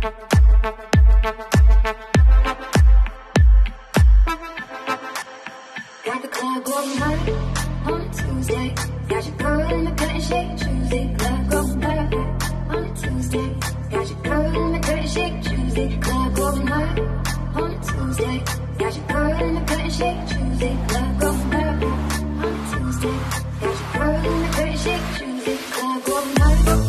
Got the club going hard on a Tuesday. Got your girl in the cut and shake Tuesday. Club going hard on a Tuesday. Got your girl in the cut and shake Tuesday. Club going hard on a Tuesday. Got your girl in the cut and shake Tuesday. Club going hard on a Tuesday. Got your girl in the cut and shake Tuesday. Club going hard.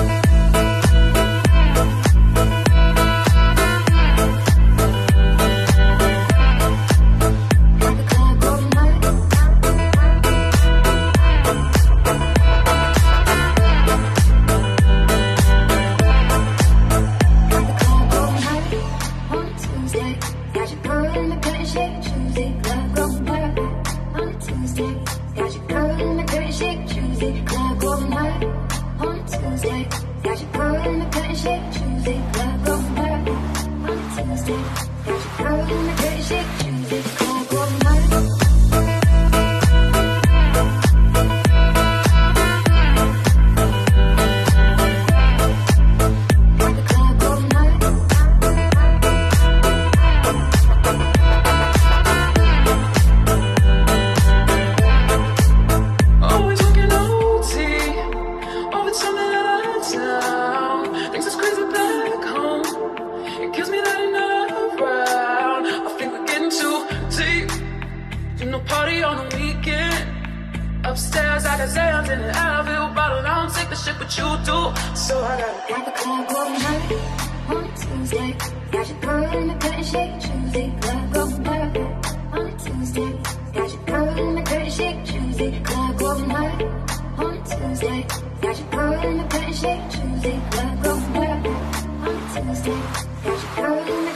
Upstairs, I got Zans in the Advil bottle. I don't take the shit, but you do. So I got the club going hard on a Tuesday. Got your girl in the cut and shake Tuesday. Club going hard on a Tuesday. Got your girl in the cut and shake Tuesday. Club going hard on a Tuesday. Got your girl in the cut and shake Tuesday. Club going hard on a Tuesday. Got your girl in the